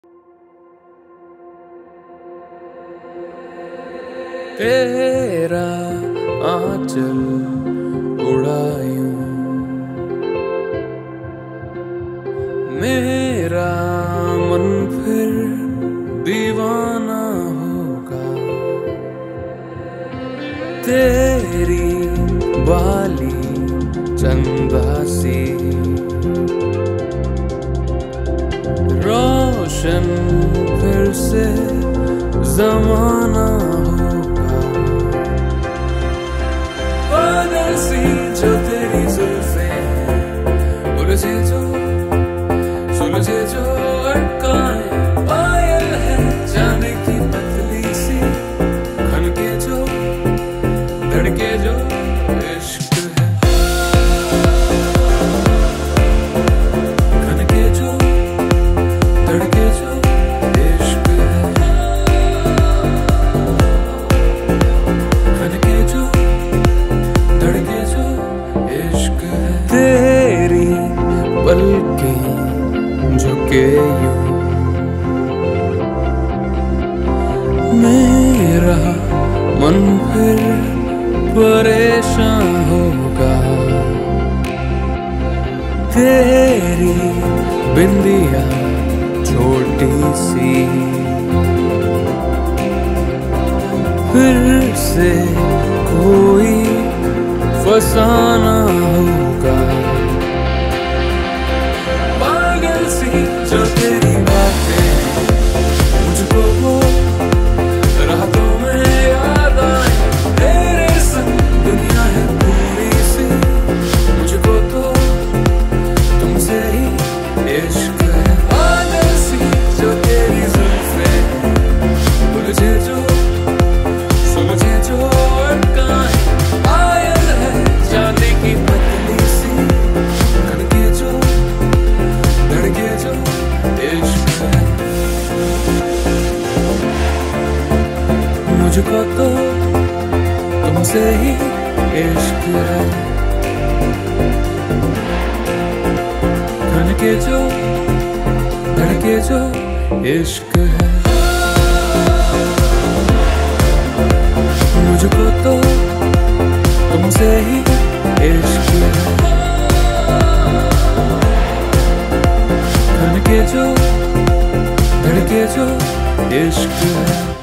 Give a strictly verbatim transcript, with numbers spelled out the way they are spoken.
तेरा आंचल उड़ायूं, मेरा मन फिर दीवाना होगा। तेरी बाली चंदा सी रोशन फिर से जमाना होगा। बादल सी जो तेरी जुल्फें उलझे जो सुलझे जो अटकाए, पायल है जाने की पतली सी, खनके जो धड़के जो इश्क है, खनके जो धड़के जो इश्क है, खनके जो धड़के जो इश्क है। तेरी पलकें झुके यूं, मेरा मन फिर परेशान होगा। तेरी बिंदिया छोटी सी फिर से कोई फसाना होगा। पागल सी जो तेरी बातें मुझको वो रातों में याद आए, तेरे संग दुनिया है पूरी सी, मुझको तो तुमसे ही इश्क है। पागल सी जो तेरी जुल्फें उलझे जो सुलझे जो अटकाए, पायल है जाने की पतली सी, खनके जो धड़के जो इश्क है। मुझको तो तुमसे ही इश्क है, खनके जो धड़के जो इश्क है। मुझको तो तुमसे ही इश्क है, खनके जो धड़के जो इश्क है।